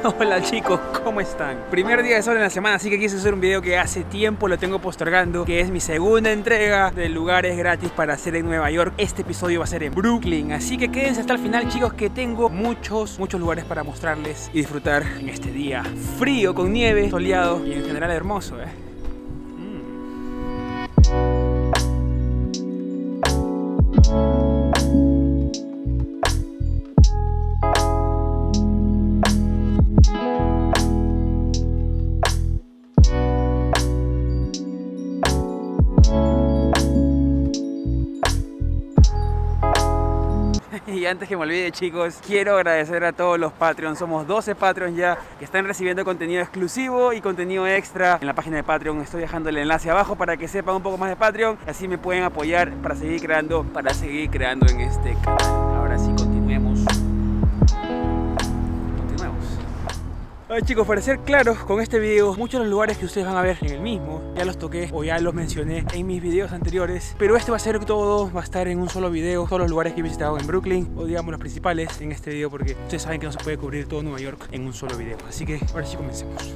Hola chicos, ¿cómo están? Primer día de sol en la semana, así que quise hacer un video que hace tiempo lo tengo postergando, que es mi segunda entrega de lugares gratis para hacer en Nueva York. Este episodio va a ser en Brooklyn, así que quédense hasta el final, chicos, que tengo muchos lugares para mostrarles y disfrutar en este día frío, con nieve, soleado y en general hermoso, Y antes que me olvide, chicos, quiero agradecer a todos los Patreons. Somos 12 Patreons ya que están recibiendo contenido exclusivo y contenido extra en la página de Patreon. Estoy dejando el enlace abajo para que sepan un poco más de Patreon. Así me pueden apoyar para seguir creando en este canal. Ahora sí, continuemos. Ay, chicos, para ser claros con este video, muchos de los lugares que ustedes van a ver en el mismo ya los toqué o ya los mencioné en mis videos anteriores, pero este va a ser todo, va a estar en un solo video, todos los lugares que he visitado en Brooklyn, o digamos los principales en este video, porque ustedes saben que no se puede cubrir todo Nueva York en un solo video. Así que ahora sí comencemos.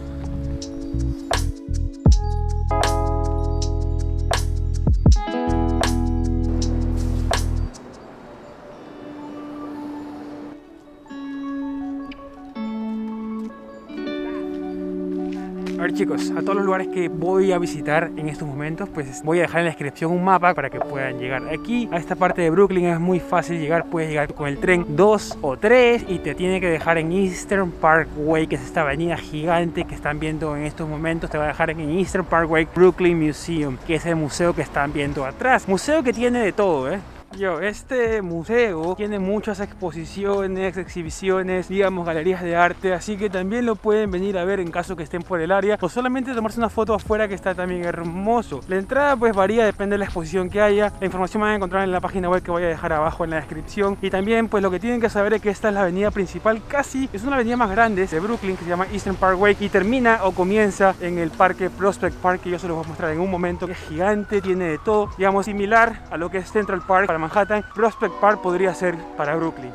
A ver, chicos, a todos los lugares que voy a visitar en estos momentos, pues voy a dejar en la descripción un mapa para que puedan llegar aquí. A esta parte de Brooklyn es muy fácil llegar, puedes llegar con el tren 2 o 3 y te tiene que dejar en Eastern Parkway, que es esta avenida gigante que están viendo en estos momentos. Te va a dejar en Eastern Parkway Brooklyn Museum, que es el museo que están viendo atrás. Museo que tiene de todo, este museo tiene muchas exposiciones, exhibiciones, digamos galerías de arte, así que también lo pueden venir a ver en caso que estén por el área, o solamente tomarse una foto afuera, que está también hermoso. La entrada pues varía, depende de la exposición que haya. La información van a encontrar en la página web que voy a dejar abajo en la descripción. Y también pues lo que tienen que saber es que esta es la avenida principal, casi es una avenida más grande de Brooklyn, que se llama Eastern Parkway, y termina o comienza en el parque Prospect Park, que yo se los voy a mostrar en un momento, que es gigante, tiene de todo, digamos similar a lo que es Central Park para Manhattan. Prospect Park podría ser para Brooklyn.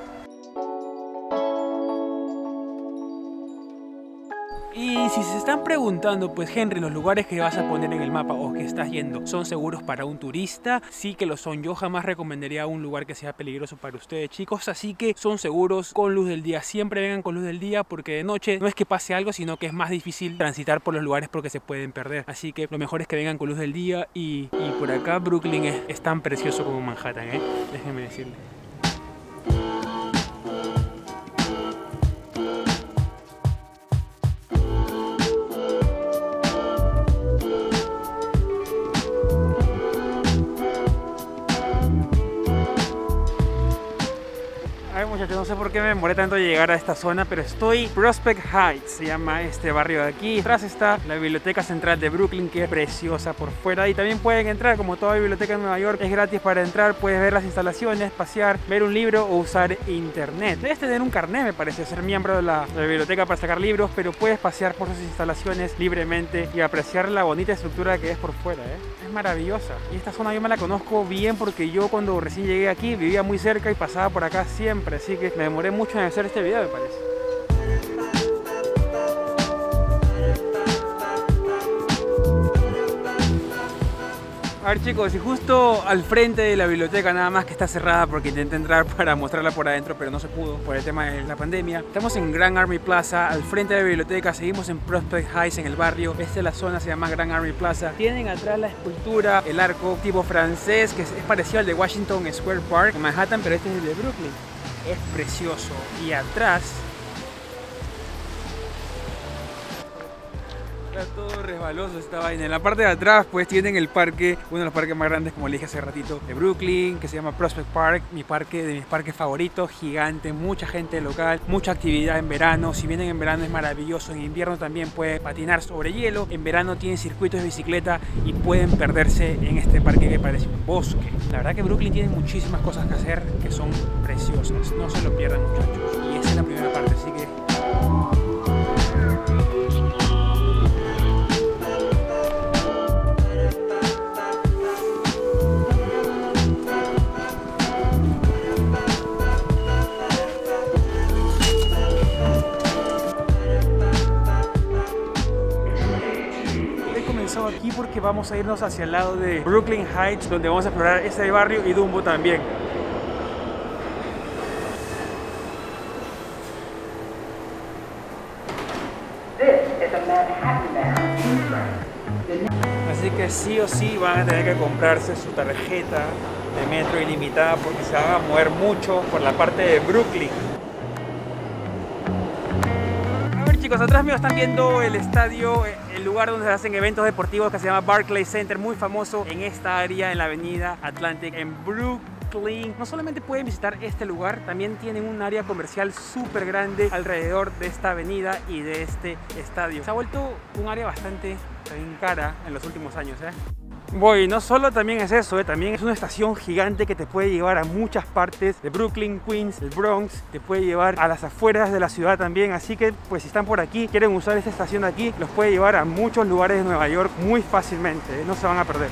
Y si se están preguntando, pues Henry, los lugares que vas a poner en el mapa o que estás yendo, ¿son seguros para un turista? Sí que lo son. Yo jamás recomendaría un lugar que sea peligroso para ustedes, chicos, así que son seguros con luz del día. Siempre vengan con luz del día, porque de noche no es que pase algo, sino que es más difícil transitar por los lugares porque se pueden perder. Así que lo mejor es que vengan con luz del día. Y por acá Brooklyn es tan precioso como Manhattan, déjenme decirle. Muchachos, no sé por qué me demoré tanto de llegar a esta zona, pero estoy Prospect Heights, se llama este barrio de aquí. Atrás está la Biblioteca Central de Brooklyn, que es preciosa por fuera, y también pueden entrar, como toda biblioteca en Nueva York, es gratis para entrar. Puedes ver las instalaciones, pasear, ver un libro o usar internet. Debes tener un carnet, me parece, ser miembro de la biblioteca para sacar libros, pero puedes pasear por sus instalaciones libremente y apreciar la bonita estructura que es por fuera, Es maravillosa. Y esta zona yo me la conozco bien porque yo cuando recién llegué aquí vivía muy cerca y pasaba por acá siempre, así que me demoré mucho en hacer este video, me parece. A ver, chicos, y justo al frente de la biblioteca, nada más que está cerrada porque intenté entrar para mostrarla por adentro, pero no se pudo por el tema de la pandemia. Estamos en Grand Army Plaza, al frente de la biblioteca. Seguimos en Prospect Heights, en el barrio. Esta es la zona, se llama Grand Army Plaza. Tienen atrás la escultura, el arco tipo francés, que es parecido al de Washington Square Park en Manhattan, pero este es el de Brooklyn. Es precioso. Y atrás está todo resbaloso esta vaina. En la parte de atrás pues tienen el parque, uno de los parques más grandes, como le dije hace ratito, de Brooklyn, que se llama Prospect Park, mi parque de mis parques favoritos, gigante, mucha gente local, mucha actividad en verano. Si vienen en verano es maravilloso, en invierno también pueden patinar sobre hielo, en verano tienen circuitos de bicicleta y pueden perderse en este parque que parece un bosque. La verdad que Brooklyn tiene muchísimas cosas que hacer que son preciosas, no se lo pierdan, muchachos. Y esa es la primera parte, así que vamos a irnos hacia el lado de Brooklyn Heights, donde vamos a explorar ese barrio y Dumbo también. Así que sí o sí van a tener que comprarse su tarjeta de metro ilimitada porque se van a mover mucho por la parte de Brooklyn. A ver chicos, atrás mío están viendo el estadio, el lugar donde se hacen eventos deportivos que se llama Barclays Center, muy famoso en esta área, en la avenida Atlantic, en Brooklyn. No solamente pueden visitar este lugar, también tienen un área comercial súper grande alrededor de esta avenida y de este estadio. Se ha vuelto un área bastante cara en los últimos años, Voy, no solo también es eso, también es una estación gigante que te puede llevar a muchas partes de Brooklyn, Queens, el Bronx, te puede llevar a las afueras de la ciudad también, así que pues si están por aquí, quieren usar esta estación de aquí, los puede llevar a muchos lugares de Nueva York muy fácilmente, no se van a perder.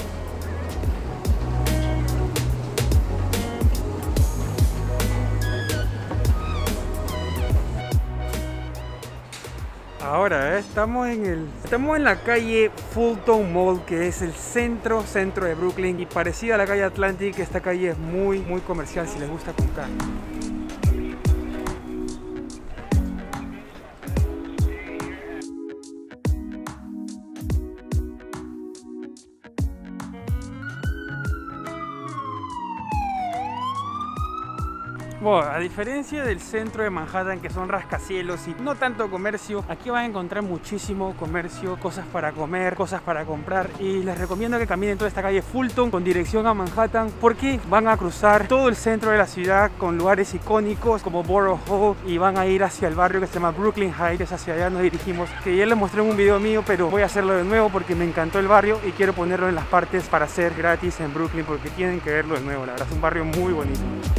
Ahora estamos en la calle Fulton Mall, que es el centro de Brooklyn, y parecida a la calle Atlantic, esta calle es muy comercial si les gusta comprar. Bueno, a diferencia del centro de Manhattan, que son rascacielos y no tanto comercio, aquí van a encontrar muchísimo comercio, cosas para comer, cosas para comprar, y les recomiendo que caminen toda esta calle Fulton con dirección a Manhattan porque van a cruzar todo el centro de la ciudad con lugares icónicos como Borough Hall y van a ir hacia el barrio que se llama Brooklyn Heights, hacia allá nos dirigimos, que ya les mostré en un video mío, pero voy a hacerlo de nuevo porque me encantó el barrio y quiero ponerlo en las partes para hacer gratis en Brooklyn porque tienen que verlo de nuevo, la verdad es un barrio muy bonito.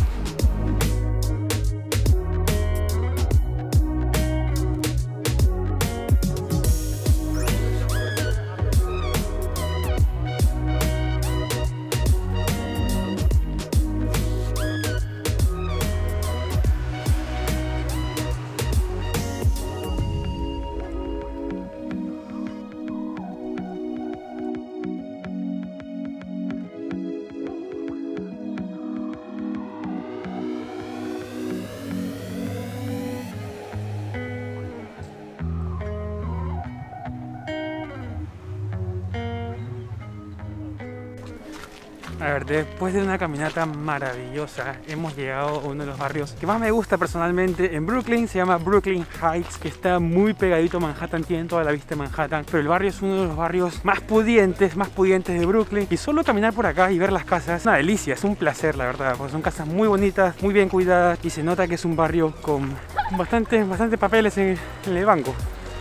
A ver, después de una caminata maravillosa hemos llegado a uno de los barrios que más me gusta personalmente en Brooklyn, se llama Brooklyn Heights, que está muy pegadito a Manhattan, tienen toda la vista de Manhattan, pero el barrio es uno de los barrios más pudientes de Brooklyn, y solo caminar por acá y ver las casas es una delicia, es un placer la verdad, porque son casas muy bonitas, muy bien cuidadas y se nota que es un barrio con bastante papeles en el banco.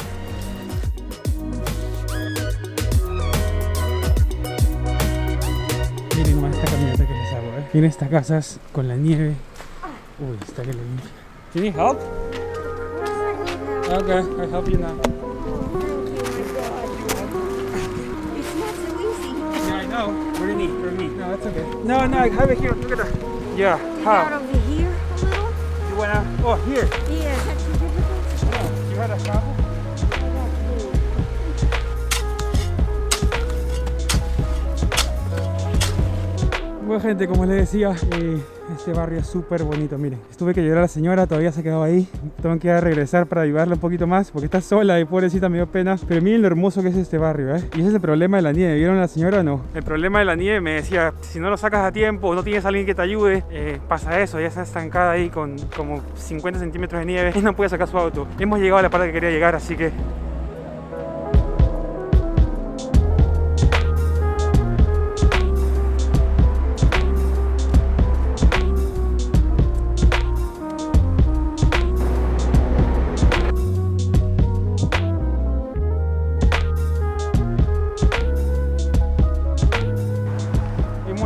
Miren más esta caminata que les hago, Miren estas casas con la nieve. Uy, está que le limpia. Do you need help? Okay, I'll help you now. It's not so easy. Yeah, I know. What do you need for me? No, that's okay. No, I have it here. Look at that. Yeah, Out how? over here a little? You wanna? Oh, here. Yeah, is that too difficult? Oh, you had a shovel? Bueno gente, como les decía, este barrio es súper bonito. Miren, tuve que llevar a la señora, todavía se quedaba ahí. Tengo que ir a regresar para ayudarla un poquito más porque está sola y pobrecita me dio pena. Pero miren lo hermoso que es este barrio, Y ese es el problema de la nieve. ¿Vieron a la señora o no? El problema de la nieve, me decía, si no lo sacas a tiempo o no tienes a alguien que te ayude, pasa eso, ya está estancada ahí con como 50 centímetros de nieve y no puede sacar su auto. Hemos llegado a la parte que quería llegar, así que...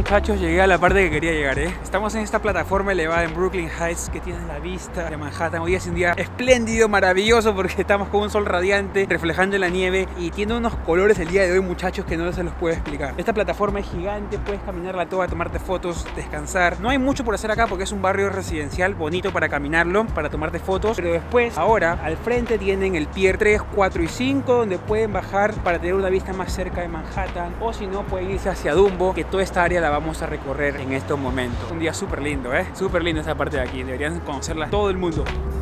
muchachos, llegué a la parte que quería llegar, ¿eh? Estamos en esta plataforma elevada en Brooklyn Heights que tiene la vista de Manhattan. Hoy es un día espléndido, maravilloso, porque estamos con un sol radiante reflejando en la nieve y tiene unos colores el día de hoy, muchachos, que no se los puedo explicar. Esta plataforma es gigante, puedes caminarla toda, tomarte fotos, descansar. No hay mucho por hacer acá porque es un barrio residencial bonito para caminarlo, para tomarte fotos, pero después, ahora, al frente tienen el Pier 3, 4 y 5, donde pueden bajar para tener una vista más cerca de Manhattan, o si no, pueden irse hacia Dumbo, que toda esta área la vamos a recorrer en estos momentos. Un día súper lindo, súper lindo esta parte de aquí, deberían conocerla todo el mundo.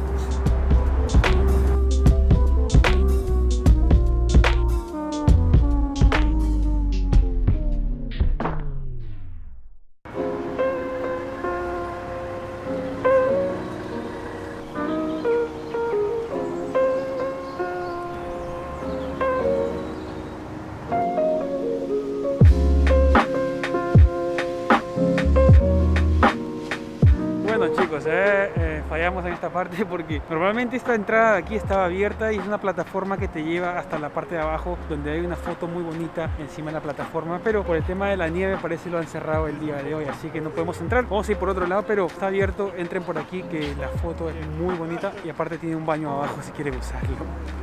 Bueno chicos, fallamos en esta parte porque normalmente esta entrada de aquí estaba abierta y es una plataforma que te lleva hasta la parte de abajo donde hay una foto muy bonita encima de la plataforma, pero por el tema de la nieve parece que lo han cerrado el día de hoy, así que no podemos entrar. Vamos a ir por otro lado, pero está abierto, entren por aquí que la foto es muy bonita y aparte tiene un baño abajo si quieren usarlo.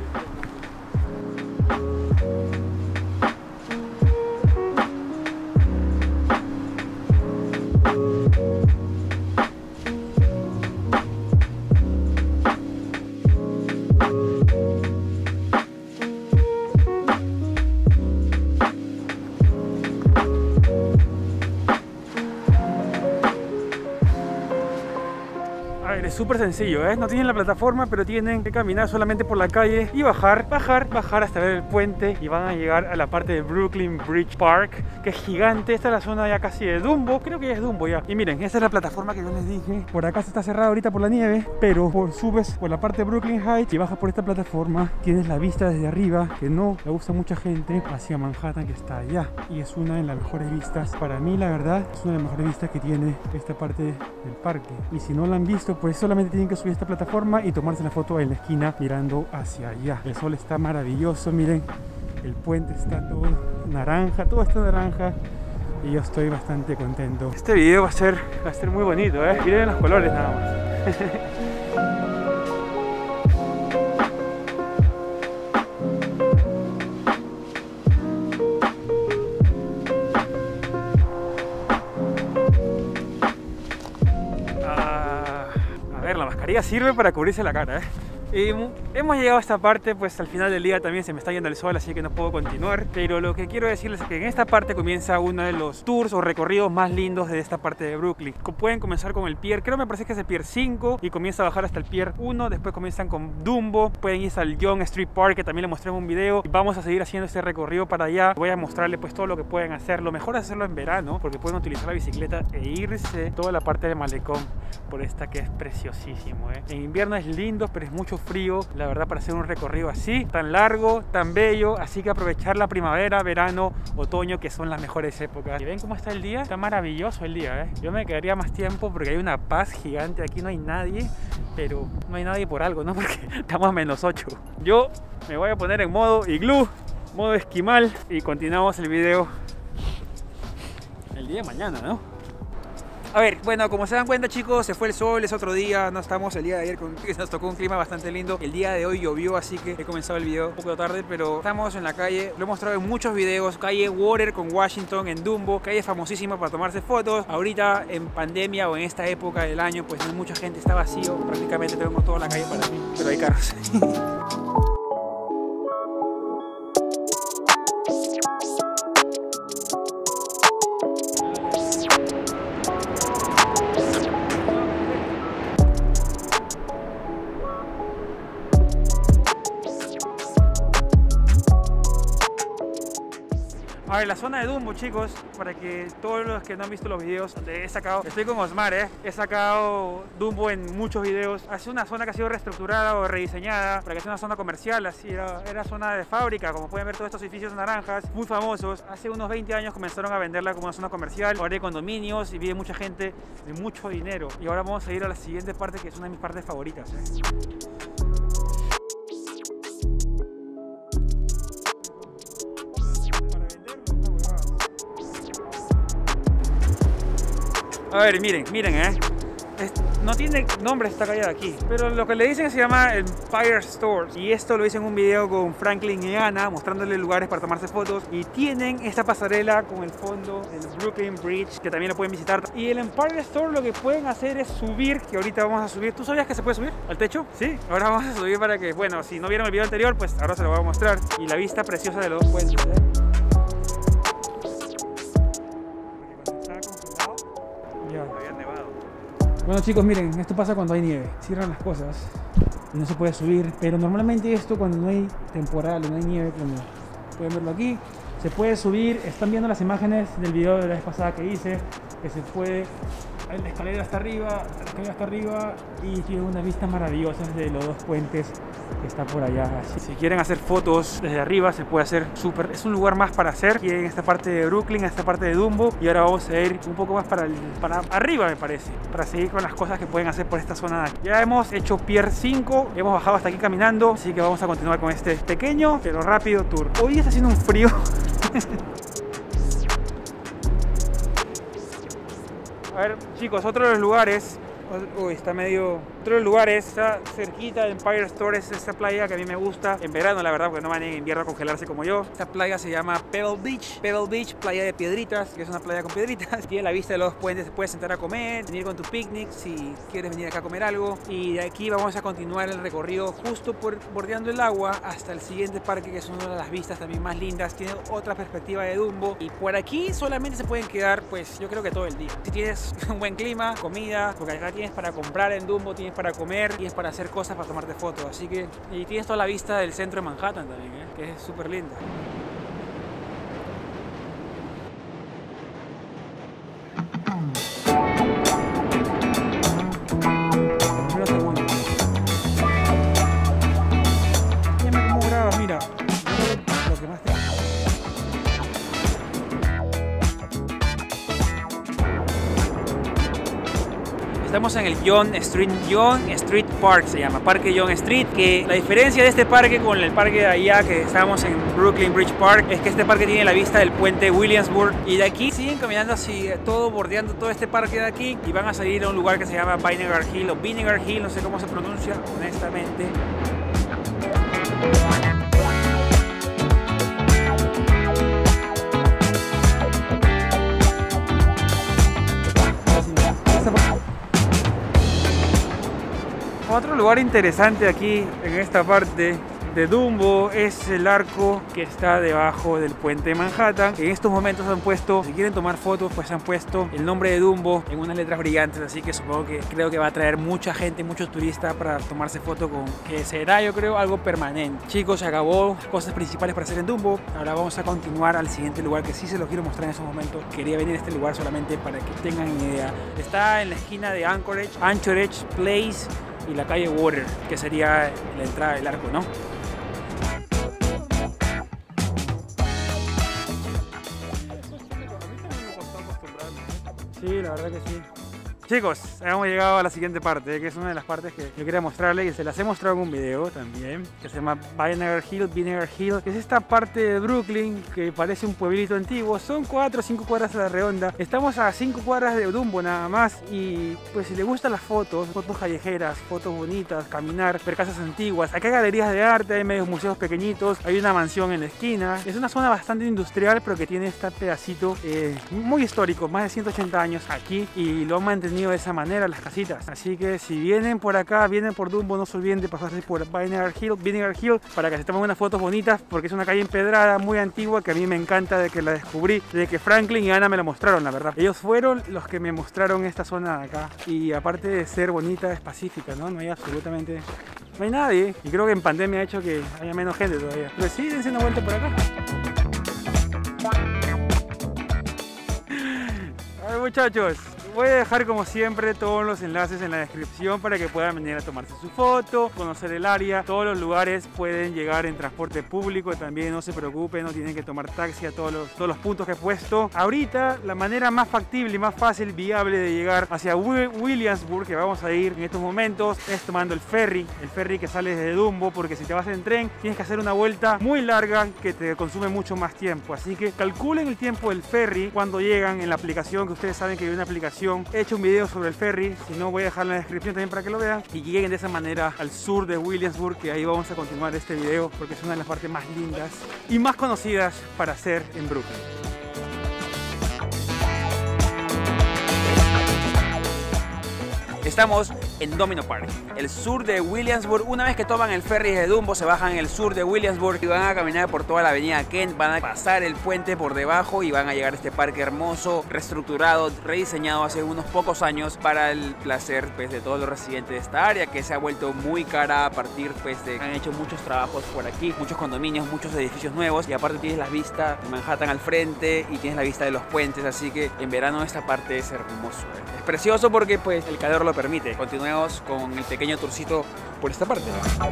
Es súper sencillo, no tienen la plataforma, pero tienen que caminar solamente por la calle y bajar hasta ver el puente y van a llegar a la parte de Brooklyn Bridge Park, que es gigante. Esta es la zona ya casi de Dumbo, creo que ya es Dumbo ya. Y miren, esta es la plataforma que yo les dije. Por acá se está cerrada ahorita por la nieve, pero subes por la parte de Brooklyn Heights y bajas por esta plataforma, tienes la vista desde arriba, que no le gusta a mucha gente, hacia Manhattan, que está allá. Y es una de las mejores vistas, para mí la verdad, es una de las mejores vistas que tiene esta parte del parque. Y si no la han visto, pues solamente tienen que subir esta plataforma y tomarse la foto en la esquina mirando hacia allá. El sol está maravilloso, miren, el puente está todo naranja, todo está naranja y yo estoy bastante contento. Este video va a ser muy bonito, miren los colores nada más. La mascarilla sirve para cubrirse la cara, Y hemos llegado a esta parte, pues al final del día también se me está yendo el sol, así que no puedo continuar. Pero lo que quiero decirles es que en esta parte comienza uno de los tours o recorridos más lindos de esta parte de Brooklyn. Pueden comenzar con el Pier, me parece que es el Pier 5 y comienza a bajar hasta el Pier 1. Después comienzan con Dumbo, pueden irse al Young Street Park, que también le mostré en un video. Y vamos a seguir haciendo este recorrido para allá. Voy a mostrarles pues todo lo que pueden hacer. Lo mejor es hacerlo en verano, porque pueden utilizar la bicicleta e irse toda la parte del malecón por esta que es preciosísimo, En invierno es lindo, pero es mucho frío, la verdad, para hacer un recorrido así, tan largo, tan bello. Así que aprovechar la primavera, verano, otoño, que son las mejores épocas. ¿Y ven cómo está el día? Está maravilloso el día, Yo me quedaría más tiempo porque hay una paz gigante. Aquí no hay nadie, pero no hay nadie por algo, ¿no? Porque estamos a -8. Yo me voy a poner en modo iglú, modo esquimal, y continuamos el video el día de mañana, ¿no? A ver, bueno, como se dan cuenta chicos, se fue el sol, es otro día, no estamos el día de ayer, nos tocó un clima bastante lindo. El día de hoy llovió, así que he comenzado el video un poco tarde, pero estamos en la calle, lo he mostrado en muchos videos, calle Water con Washington en Dumbo, calle famosísima para tomarse fotos. Ahorita en pandemia o en esta época del año, pues no hay mucha gente, está vacío, prácticamente tengo toda la calle para mí, pero hay carros. A ver, la zona de Dumbo, chicos, para que todos los que no han visto los videos donde he sacado, estoy con Osmar, he sacado Dumbo en muchos videos. Hace una zona que ha sido reestructurada o rediseñada para que sea una zona comercial, así era zona de fábrica, como pueden ver todos estos edificios naranjas, muy famosos. Hace unos 20 años comenzaron a venderla como una zona comercial, ahora hay condominios y vive mucha gente de mucho dinero. Y ahora vamos a ir a la siguiente parte, que es una de mis partes favoritas, A ver, miren, no tiene nombre esta calle de aquí, pero lo que le dicen se llama Empire Stores, y esto lo hice en un video con Franklin y Ana mostrándole lugares para tomarse fotos, y tienen esta pasarela con el fondo del Brooklyn Bridge que también lo pueden visitar. Y el Empire Store lo que pueden hacer es subir, que ahorita vamos a subir. ¿Tú sabías que se puede subir al techo? Sí, ahora vamos a subir para que, bueno, si no vieron el video anterior, pues ahora se lo voy a mostrar. Y la vista preciosa de los dos puentes, ¿eh? Bueno chicos, miren, esto pasa cuando hay nieve, cierran las cosas y no se puede subir, pero normalmente esto cuando no hay temporal, no hay nieve, como pueden verlo aquí, se puede subir. Están viendo las imágenes del video de la vez pasada que hice, que se puede, la escalera hasta arriba, y tiene unas vistas maravillosas de los dos puentes que está por allá. Si quieren hacer fotos desde arriba se puede hacer súper, es un lugar más para hacer aquí en esta parte de Brooklyn, esta parte de Dumbo, y ahora vamos a ir un poco más para arriba, me parece, para seguir con las cosas que pueden hacer por esta zona de aquí. Ya hemos hecho Pier 5, hemos bajado hasta aquí caminando, así que vamos a continuar con este pequeño pero rápido tour. Hoy está haciendo un frío A ver chicos, otro de los lugares, otro de los lugares, está cerquita de Empire Store, es esta playa que a mí me gusta en verano, la verdad, porque no van en invierno a congelarse como yo. Esta playa se llama Pebble Beach, playa de piedritas, que es una playa con piedritas. Tiene la vista de los dos puentes, te puedes sentar a comer, venir con tu picnic si quieres venir acá a comer algo. Y de aquí vamos a continuar el recorrido justo bordeando el agua hasta el siguiente parque, que es una de las vistas también más lindas. Tiene otra perspectiva de Dumbo, y por aquí solamente se pueden quedar, pues yo creo que todo el día. Si tienes un buen clima, comida, porque acá tienes para comprar en Dumbo, tienes para comer, tienes para hacer cosas, para tomarte fotos, así que, y tienes toda la vista del centro de Manhattan también, que es súper linda. Mira cómo grabas, mira, lo que más te... Estamos en el John Street Park, se llama, Parque John Street, que la diferencia de este parque con el parque de allá que estamos en Brooklyn Bridge Park es que este parque tiene la vista del puente Williamsburg, y de aquí siguen caminando así, bordeando todo este parque de aquí, y van a salir a un lugar que se llama Vinegar Hill o Vinegar Hill, no sé cómo se pronuncia honestamente. Otro lugar interesante aquí en esta parte de Dumbo es el arco que está debajo del puente de Manhattan. En estos momentos han puesto, si quieren tomar fotos, pues han puesto el nombre de Dumbo en unas letras brillantes, así que creo que va a traer mucha gente, muchos turistas para tomarse foto con, que será, yo creo, algo permanente. Chicos, se acabó las cosas principales para hacer en Dumbo. Ahora vamos a continuar al siguiente lugar que sí se los quiero mostrar en estos momentos. Quería venir a este lugar solamente para que tengan idea. Está en la esquina de Anchorage Place y la calle Water, que sería la entrada del arco, ¿no? Sí, la verdad que sí. Chicos, hemos llegado a la siguiente parte, que es una de las partes que yo quería mostrarles, y se las he mostrado en un video también, que se llama Vinegar Hill, que es esta parte de Brooklyn que parece un pueblito antiguo. Son 4 o 5 cuadras a la redonda. Estamos a 5 cuadras de Dumbo nada más, y pues si les gustan las fotos callejeras, fotos bonitas, caminar, ver casas antiguas, acá hay galerías de arte, hay medios museos pequeñitos, hay una mansión en la esquina. Es una zona bastante industrial, pero que tiene este pedacito muy histórico, más de 180 años aquí, y lo han mantenido de esa manera las casitas. Así que si vienen por acá, vienen por Dumbo, no se olviden de pasarse por Vinegar Hill para que se tomen unas fotos bonitas, porque es una calle empedrada muy antigua que a mí me encanta, de que la descubrí, de que Franklin y Ana me la mostraron, la verdad. Ellos fueron los que me mostraron esta zona de acá, y aparte de ser bonita, es pacífica, ¿no? No hay absolutamente... no hay nadie, y creo que en pandemia ha hecho que haya menos gente todavía. Pero sí, dense una vuelta por acá. A ver, muchachos, voy a dejar como siempre todos los enlaces en la descripción para que puedan venir a tomarse su foto, conocer el área. Todos los lugares pueden llegar en transporte público también, no se preocupen, no tienen que tomar taxi a todos los puntos que he puesto. Ahorita la manera más factible y más fácil, viable de llegar hacia Williamsburg, que vamos a ir en estos momentos, es tomando el ferry que sale desde Dumbo, porque si te vas en tren tienes que hacer una vuelta muy larga que te consume mucho más tiempo. Así que calculen el tiempo del ferry cuando llegan en la aplicación, que ustedes saben que hay una aplicación descripción. He hecho un video sobre el ferry, si no voy a dejar en la descripción también para que lo vean y lleguen de esa manera al sur de Williamsburg, que ahí vamos a continuar este video porque es una de las partes más lindas y más conocidas para hacer en Brooklyn. Estamos en Domino Park, el sur de Williamsburg. Una vez que toman el ferry de Dumbo, se bajan en el sur de Williamsburg y van a caminar por toda la avenida Kent, van a pasar el puente por debajo y van a llegar a este parque hermoso, reestructurado, rediseñado hace unos pocos años para el placer pues, de todos los residentes de esta área, que se ha vuelto muy cara a partir pues, de que han hecho muchos trabajos por aquí, muchos condominios, muchos edificios nuevos, y aparte tienes la vista de Manhattan al frente y tienes la vista de los puentes, así que en verano esta parte es hermoso. Es precioso porque pues el calor lo permite. Continuemos con el pequeño tourcito por esta parte.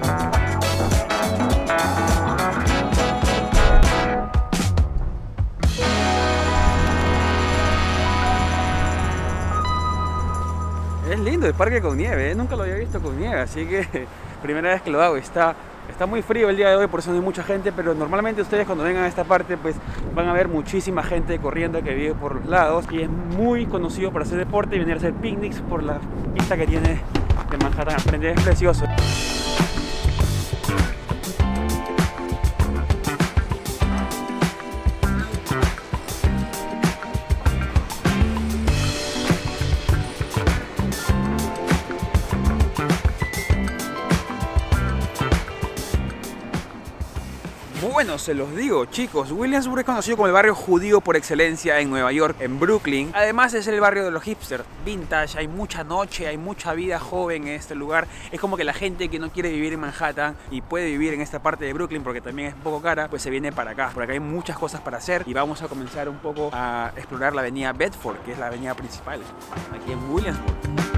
Es lindo el parque con nieve, ¿eh? Nunca lo había visto con nieve, así que primera vez que lo hago. Está muy frío el día de hoy, por eso no hay mucha gente, pero normalmente ustedes cuando vengan a esta parte pues van a ver muchísima gente corriendo que vive por los lados, y es muy conocido para hacer deporte y venir a hacer picnics por la vista que tiene de Manhattan al frente. Es precioso. Bueno, se los digo, chicos, Williamsburg es conocido como el barrio judío por excelencia en Nueva York, en Brooklyn. Además es el barrio de los hipsters, vintage, hay mucha noche, hay mucha vida joven en este lugar. Es como que la gente que no quiere vivir en Manhattan y puede vivir en esta parte de Brooklyn porque también es un poco cara, pues se viene para acá. Por acá hay muchas cosas para hacer y vamos a comenzar un poco a explorar la avenida Bedford, que es la avenida principal aquí en Williamsburg.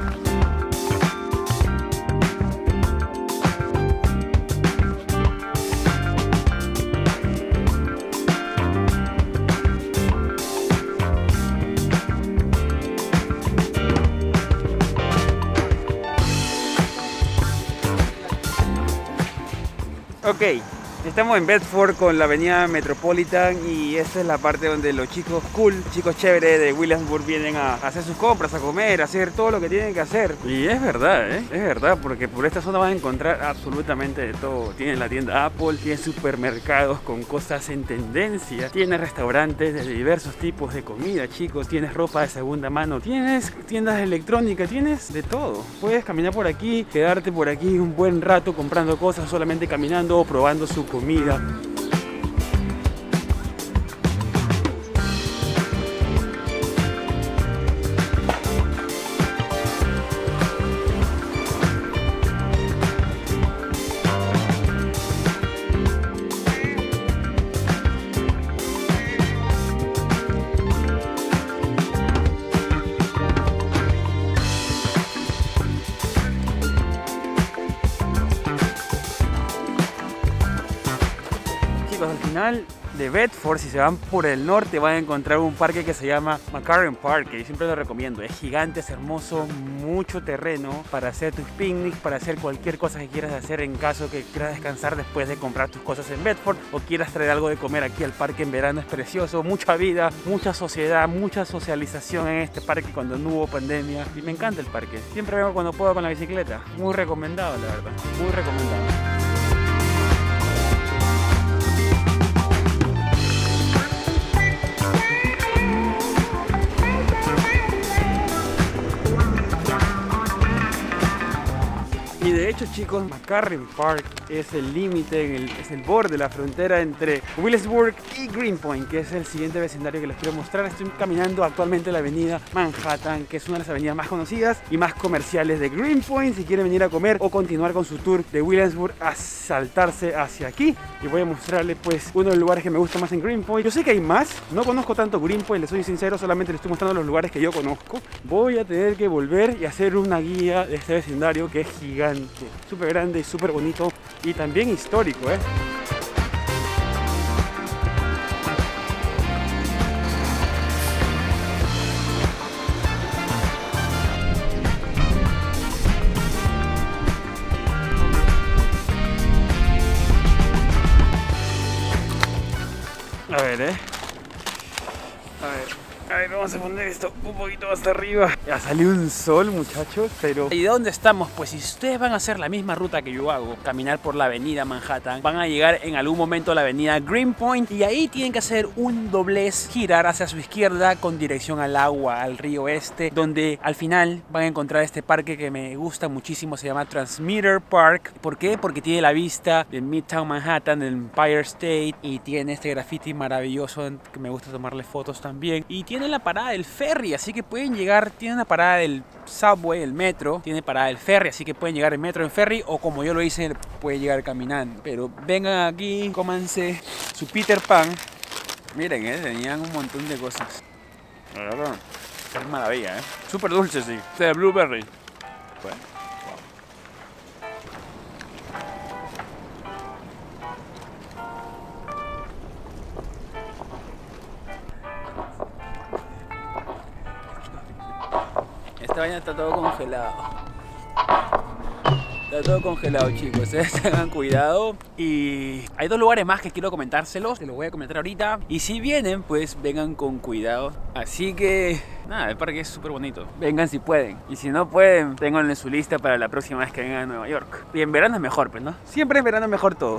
Ok, estamos en Bedford con la avenida Metropolitan y esta es la parte donde los chicos cool, chicos chéveres de Williamsburg vienen a hacer sus compras, a comer, a hacer todo lo que tienen que hacer. Y es verdad, es verdad, porque por esta zona vas a encontrar absolutamente de todo. Tienes la tienda Apple, tienes supermercados con cosas en tendencia, tienes restaurantes de diversos tipos de comida, chicos, tienes ropa de segunda mano, tienes tiendas de electrónica, tienes de todo. Puedes caminar por aquí, quedarte por aquí un buen rato comprando cosas, solamente caminando o probando su comida. Al final de Bedford, si se van por el norte, van a encontrar un parque que se llama McCarran Park, que yo siempre lo recomiendo. Es gigante, es hermoso, mucho terreno para hacer tus picnics, para hacer cualquier cosa que quieras hacer en caso que quieras descansar después de comprar tus cosas en Bedford o quieras traer algo de comer aquí al parque en verano. Es precioso, mucha vida, mucha sociedad, mucha socialización en este parque cuando no hubo pandemia, y me encanta el parque. Siempre vengo cuando puedo con la bicicleta. Muy recomendado, la verdad, muy recomendado. Y de hecho, chicos, McCarran Park es el límite, es el borde de la frontera entre Williamsburg y Greenpoint, que es el siguiente vecindario que les quiero mostrar. Estoy caminando actualmente la avenida Manhattan, que es una de las avenidas más conocidas y más comerciales de Greenpoint. Si quieren venir a comer o continuar con su tour de Williamsburg, a saltarse hacia aquí. Y voy a mostrarles pues uno de los lugares que me gusta más en Greenpoint. Yo sé que hay más, no conozco tanto Greenpoint, les soy sincero, solamente les estoy mostrando los lugares que yo conozco. Voy a tener que volver y hacer una guía de este vecindario que es gigante, súper grande y súper bonito y también histórico, ¿eh? A ver, ver, vamos a poner esto un poquito más arriba. Ya salió un sol, muchachos, pero... ¿Y de dónde estamos? Pues si ustedes van a hacer la misma ruta que yo hago, caminar por la avenida Manhattan, van a llegar en algún momento a la avenida Greenpoint y ahí tienen que hacer un doblez, girar hacia su izquierda con dirección al agua, al río este, donde al final van a encontrar este parque que me gusta muchísimo, se llama Transmitter Park. ¿Por qué? Porque tiene la vista de Midtown Manhattan, del Empire State, y tiene este graffiti maravilloso que me gusta tomarle fotos también, y tiene la parada del ferry, así que pueden llegar, tiene una parada del subway, el metro, tiene parada del ferry, así que pueden llegar en metro, en ferry, o como yo lo hice, pueden llegar caminando. Pero vengan aquí, cómanse su Peter Pan. Miren, tenían un montón de cosas. Es maravilla, súper dulce, sí. Este de blueberry. Bueno. Esta vaina está todo congelado. Está todo congelado, chicos. Tengan cuidado. Y hay dos lugares más que quiero comentárselos. Se los voy a comentar ahorita. Y si vienen, pues vengan con cuidado. Así que nada, el parque es súper bonito. Vengan si pueden. Y si no pueden, ténganlo en su lista para la próxima vez que vengan a Nueva York. Y en verano es mejor, pues, ¿no? Siempre en verano es mejor todo.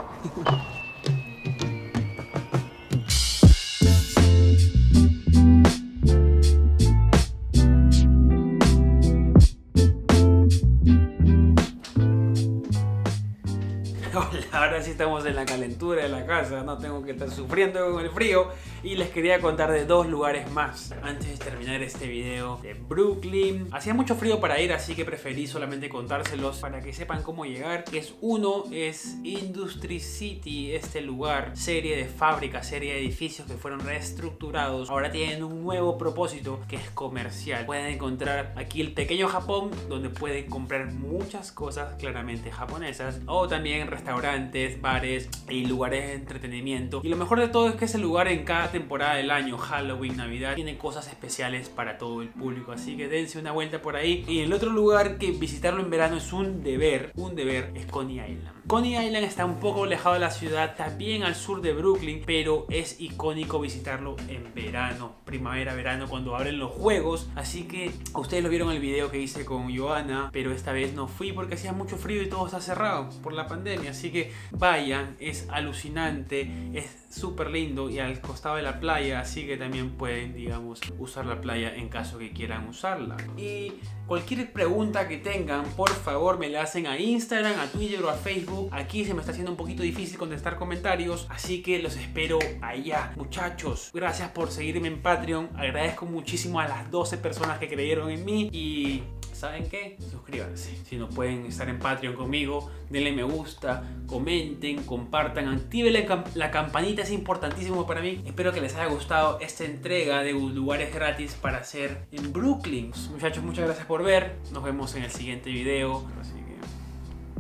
Ahora sí estamos en la calentura de la casa, no tengo que estar sufriendo con el frío. Y les quería contar de dos lugares más antes de terminar este video de Brooklyn. Hacía mucho frío para ir, así que preferí solamente contárselos para que sepan cómo llegar. Uno es Industry City, este lugar, serie de fábricas, serie de edificios que fueron reestructurados. Ahora tienen un nuevo propósito que es comercial. Pueden encontrar aquí el pequeño Japón, donde pueden comprar muchas cosas claramente japonesas, o también restaurantes, bares y lugares de entretenimiento. Y lo mejor de todo es que ese lugar en cada temporada del año, Halloween, Navidad, tiene cosas especiales para todo el público, así que dense una vuelta por ahí. Y el otro lugar que visitarlo en verano es un deber, es Coney Island. Coney Island está un poco alejado de la ciudad, también al sur de Brooklyn, pero es icónico visitarlo en verano, primavera, verano, cuando abren los juegos. Así que ustedes lo vieron en el video que hice con Johanna, pero esta vez no fui porque hacía mucho frío y todo está cerrado por la pandemia. Así que vayan, es alucinante, es súper lindo y al costado de la playa, así que también pueden, digamos, usar la playa en caso que quieran usarla. Y cualquier pregunta que tengan, por favor me la hacen a Instagram, a Twitter o a Facebook. Aquí se me está haciendo un poquito difícil contestar comentarios, así que los espero allá. Muchachos, gracias por seguirme en Patreon. Agradezco muchísimo a las 12 personas que creyeron en mí. Y ¿saben qué? Suscríbanse. Si no pueden estar en Patreon conmigo, denle me gusta, comenten, compartan, activen la campanita, es importantísimo para mí. Espero que les haya gustado esta entrega de lugares gratis para hacer en Brooklyn. Muchachos, muchas gracias por ver. Nos vemos en el siguiente video.